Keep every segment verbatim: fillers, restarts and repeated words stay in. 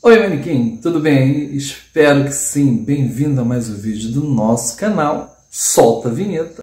Oi manequim, tudo bem? Espero que sim. Bem-vindo a mais um vídeo do nosso canal. Solta a vinheta.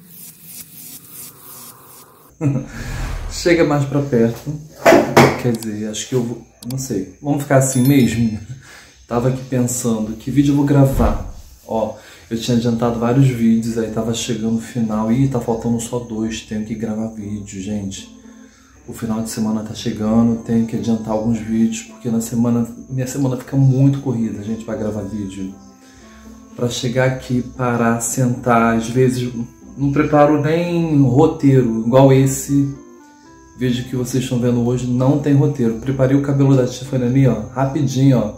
Chega mais pra perto. Quer dizer, acho que eu vou... não sei. Vamos ficar assim mesmo? Tava aqui pensando, que vídeo eu vou gravar? Ó, eu tinha adiantado vários vídeos, aí tava chegando o final. Ih, tá faltando só dois, tenho que gravar vídeo, gente. O final de semana tá chegando, tenho que adiantar alguns vídeos, porque na semana, minha semana fica muito corrida, gente, pra gravar vídeo. Pra chegar aqui, parar, sentar, às vezes não preparo nem roteiro, igual esse vídeo que vocês estão vendo hoje, não tem roteiro. Preparei o cabelo da Tiffany ali, ó, rapidinho, ó.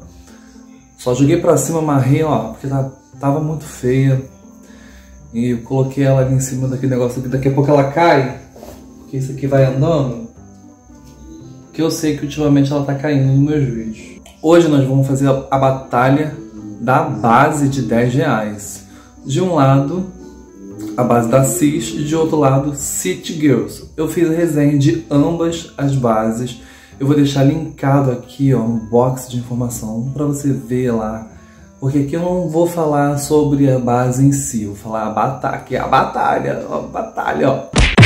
Só joguei pra cima, amarrei, ó, porque tá, tava muito feia. E eu coloquei ela ali em cima daquele negócio aqui, daqui a pouco ela cai, porque isso aqui vai andando. Que eu sei que ultimamente ela tá caindo nos meus vídeos. Hoje nós vamos fazer a, a batalha da base de dez reais. De um lado, a base da Cis, e de outro lado, City Girls. Eu fiz a resenha de ambas as bases. Eu vou deixar linkado aqui, ó, um box de informação para você ver lá. Porque aqui eu não vou falar sobre a base em si, eu vou falar a batalha, aqui é a batalha, ó, a batalha, ó.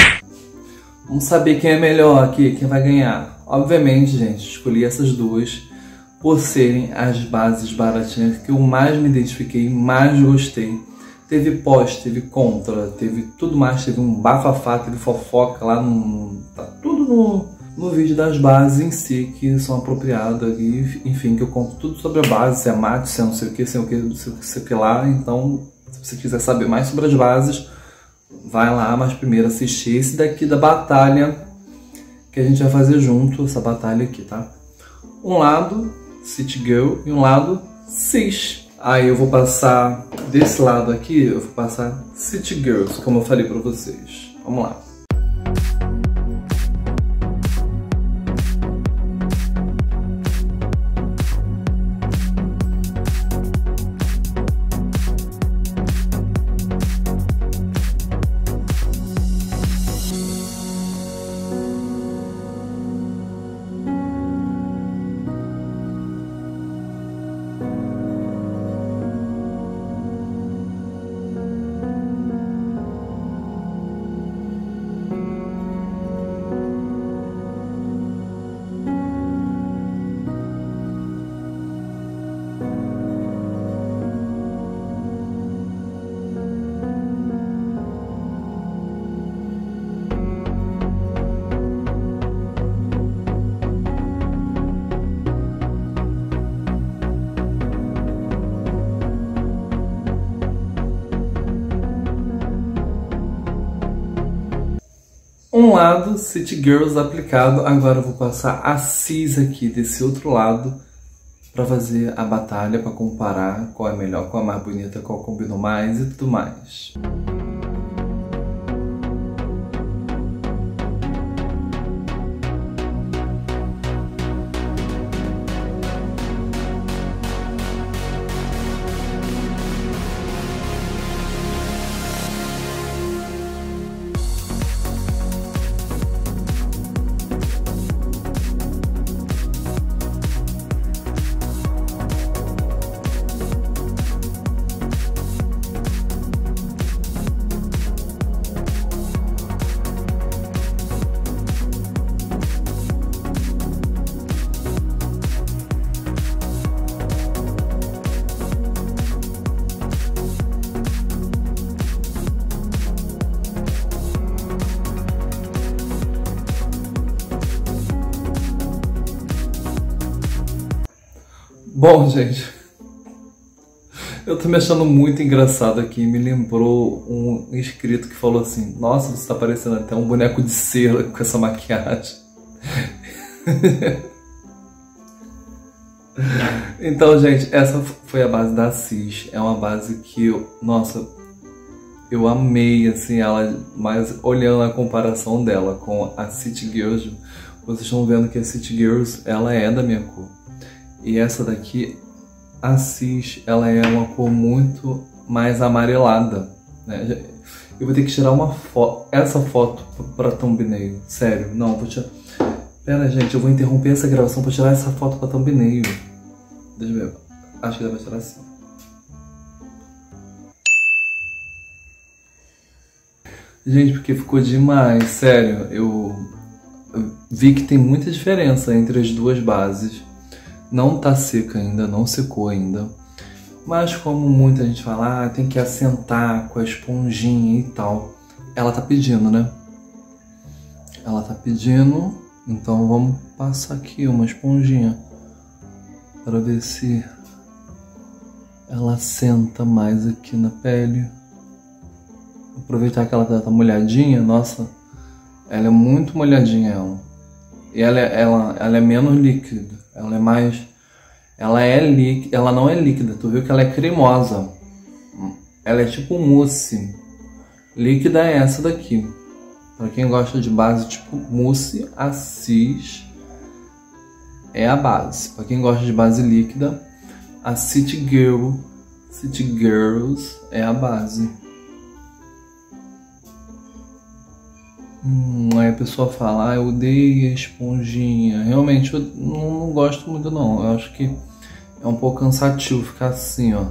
Vamos saber quem é melhor aqui, quem vai ganhar. Obviamente, gente, escolhi essas duas por serem as bases baratinhas que eu mais me identifiquei, mais gostei. Teve pós, teve contra, teve tudo mais, teve um bafafá, teve fofoca lá, no, tá tudo no, no vídeo das bases em si, que são apropriadas, e, enfim, que eu conto tudo sobre a base, se é mate, se é não sei o que, se é o que, se é o que lá. Então, se você quiser saber mais sobre as bases, vai lá, mas primeiro assistir esse daqui da batalha, que a gente vai fazer junto, essa batalha aqui, tá? Um lado, City Girl, e um lado, Cis. Aí eu vou passar desse lado aqui, eu vou passar City Girls, como eu falei pra vocês. Vamos lá. Um lado, City Girls aplicado, agora eu vou passar a Cis aqui desse outro lado para fazer a batalha, para comparar qual é melhor, qual é mais bonita, qual combinou mais e tudo mais. Bom, gente, eu tô me achando muito engraçado aqui. Me lembrou um inscrito que falou assim: nossa, você tá parecendo até um boneco de cera com essa maquiagem. Então, gente, essa foi a base da Cis. É uma base que eu, nossa, eu amei, assim, ela, mas olhando a comparação dela com a City Girls, vocês estão vendo que a City Girls, ela é da minha cor. E essa daqui, a Cis, ela é uma cor muito mais amarelada, né? Eu vou ter que tirar uma foto, essa foto para thumbnail, sério. Não, vou tirar... Pera, gente, eu vou interromper essa gravação para tirar essa foto para thumbnail. Acho que dá pra tirar assim. Gente, porque ficou demais, sério. Eu, eu vi que tem muita diferença entre as duas bases. Não tá seca ainda, não secou ainda. Mas como muita gente fala, ah, tem que assentar com a esponjinha e tal. Ela tá pedindo, né? Ela tá pedindo, então vamos passar aqui uma esponjinha para ver se ela assenta mais aqui na pele. Aproveitar que ela tá, tá molhadinha, nossa, ela é muito molhadinha ela. E ela, ela, ela é menos líquida, ela é mais, ela é líquida, ela não é líquida, tu viu que ela é cremosa. Ela é tipo mousse. Líquida é essa daqui. Para quem gosta de base tipo mousse, a Cis é a base. Para quem gosta de base líquida, a City Girl, City Girls é a base. Hum, aí a pessoa fala, ah, eu odeio a esponjinha. Realmente eu não, não gosto muito não. Eu acho que é um pouco cansativo ficar assim, ó.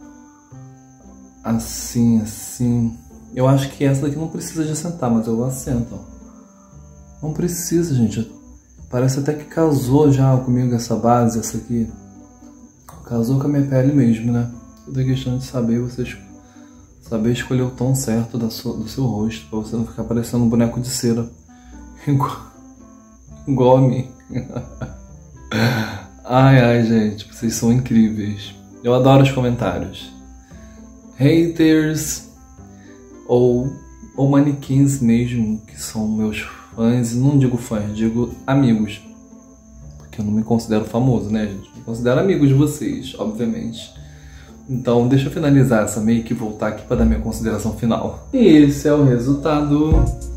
Assim, assim. Eu acho que essa daqui não precisa de assentar, mas eu assento, ó. Não precisa, gente. Parece até que casou já comigo essa base, essa aqui. Casou com a minha pele mesmo, né? Tudo é questão de saber vocês... Saber escolher o tom certo da sua, do seu rosto, pra você não ficar parecendo um boneco de cera. Igual, igual a mim. Ai, ai, gente, vocês são incríveis. Eu adoro os comentários. Haters ou, ou manequins mesmo, que são meus fãs. Não digo fãs, digo amigos. Porque eu não me considero famoso, né, gente? Me considero amigo de vocês, obviamente. Então, deixa eu finalizar essa make e voltar aqui para dar minha consideração final. E esse é o resultado.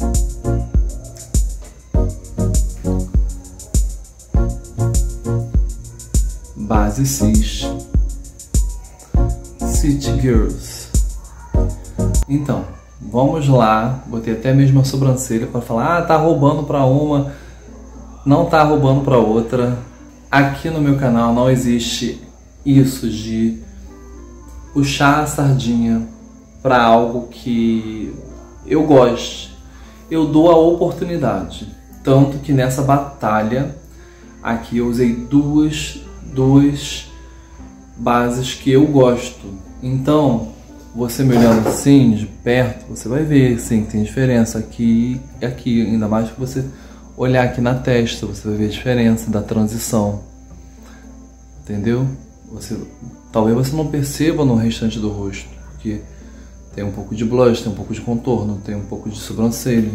Base Cis City Girls. Então, vamos lá. Botei até mesmo a sobrancelha para falar, ah, tá roubando para uma, não tá roubando para outra. Aqui no meu canal não existe isso de puxar a sardinha para algo que eu goste. Eu dou a oportunidade. Tanto que nessa batalha aqui eu usei duas, duas bases que eu gosto. Então, você me olhando assim de perto, você vai ver sim, tem diferença aqui e aqui. Ainda mais que você olhar aqui na testa, você vai ver a diferença da transição. Entendeu? Você, talvez você não perceba no restante do rosto, porque tem um pouco de blush, tem um pouco de contorno, tem um pouco de sobrancelha.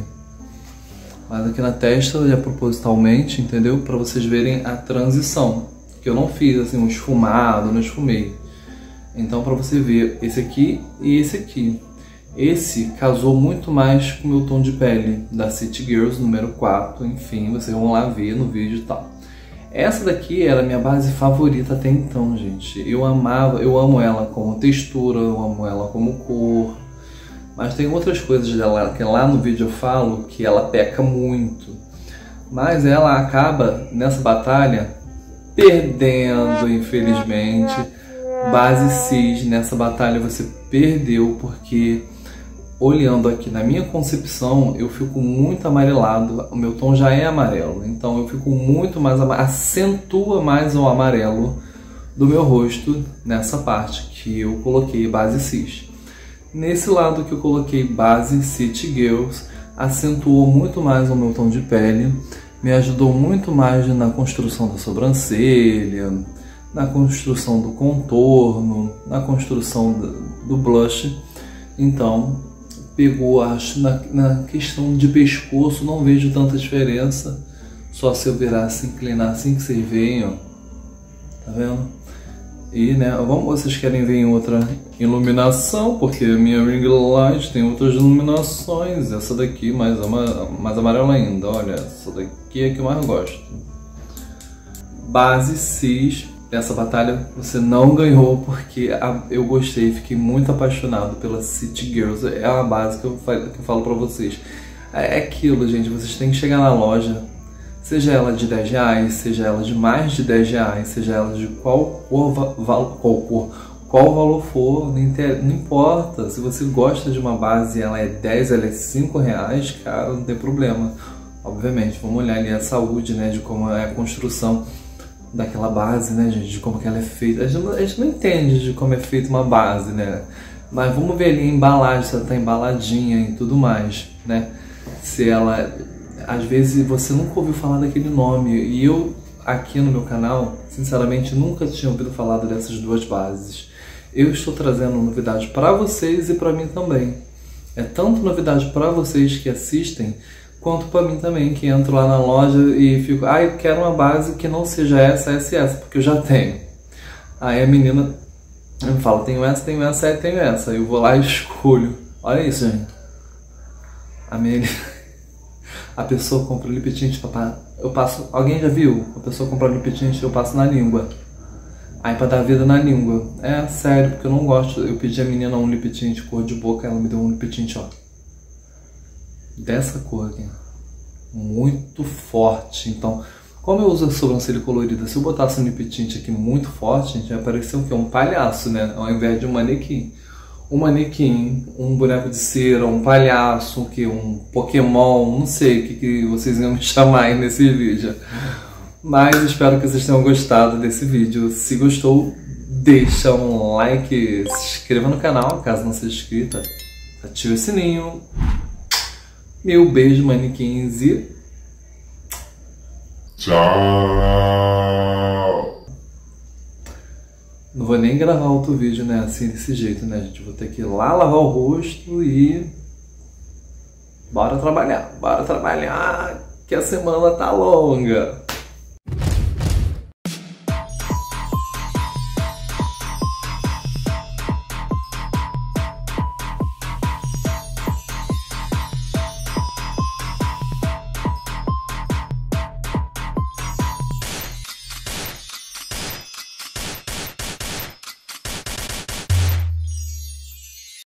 Mas aqui na testa é propositalmente, entendeu? Para vocês verem a transição. Que eu não fiz assim um esfumado, não esfumei. Então para você ver esse aqui e esse aqui. Esse casou muito mais com o meu tom de pele da City Girls número quatro. Enfim, vocês vão lá ver no vídeo e tal. Essa daqui era a minha base favorita até então, gente. Eu amava, eu amo ela como textura, eu amo ela como cor. Mas tem outras coisas dela que lá no vídeo eu falo que ela peca muito. Mas ela acaba, nessa batalha, perdendo, infelizmente. Base Cis, nessa batalha você perdeu, porque olhando aqui na minha concepção, eu fico muito amarelado, o meu tom já é amarelo, então eu fico muito mais, acentua mais o amarelo do meu rosto nessa parte que eu coloquei base Cis. Nesse lado que eu coloquei base City Girls, acentuou muito mais o meu tom de pele, me ajudou muito mais na construção da sobrancelha, na construção do contorno, na construção do blush. Então, pegou, acho, na, na questão de pescoço, não vejo tanta diferença. Só se eu virar assim, inclinar assim que vocês veem, ó. Tá vendo? E, né, vamos, vocês querem ver em outra iluminação, porque a minha ring light tem outras iluminações. Essa daqui, mais, ama, mais amarela ainda, olha, essa daqui é a que eu mais gosto. Base Cis. Essa batalha você não ganhou, porque eu gostei, fiquei muito apaixonado pela City Girls. É uma base que eu falo, que eu falo pra vocês. É aquilo, gente, vocês têm que chegar na loja, Seja ela de dez reais, seja ela de mais de dez reais, seja ela de qual cor, val, qual, cor, qual valor for, não, inter, não importa. Se você gosta de uma base e ela é dez, ela é cinco reais, cara, não tem problema. Obviamente, vamos olhar ali a saúde, né, de como é a construção daquela base, né, gente, de como que ela é feita. A gente, a gente não entende de como é feita uma base, né, mas vamos ver ali a embalagem, se ela tá embaladinha e tudo mais, né, se ela, às vezes você nunca ouviu falar daquele nome, e eu aqui no meu canal, sinceramente, nunca tinha ouvido falar dessas duas bases. Eu estou trazendo novidade para vocês e para mim também. É tanto novidade para vocês que assistem, quanto para mim também, que entro lá na loja e fico, ah, eu quero uma base que não seja essa, essa e essa, porque eu já tenho. Aí a menina me fala, tenho essa, tenho essa, é, tenho essa. Aí eu vou lá e escolho. Olha isso, gente. A minha... A pessoa compra o lip tint, eu passo... Alguém já viu? A pessoa compra o lip tint, eu passo na língua. Aí pra dar vida na língua. É, sério, porque eu não gosto. Eu pedi a menina um lip tint cor de boca, ela me deu um lip tint, ó. Dessa cor aqui, muito forte. Então, como eu uso a sobrancelha colorida, se eu botasse um lip tint aqui muito forte, a gente vai parecer o quê? Um palhaço, né? Ao invés de um manequim. Um manequim, um boneco de cera, um palhaço, o quê? Um Pokémon, não sei o que, que vocês iam me chamar aí nesse vídeo. Mas espero que vocês tenham gostado desse vídeo. Se gostou, deixa um like, se inscreva no canal, caso não seja inscrita, ative o sininho. Meu beijo, manequins, e tchau! Não vou nem gravar outro vídeo, né, assim, desse jeito, né, gente? Vou ter que ir lá lavar o rosto e... Bora trabalhar, bora trabalhar, que a semana tá longa!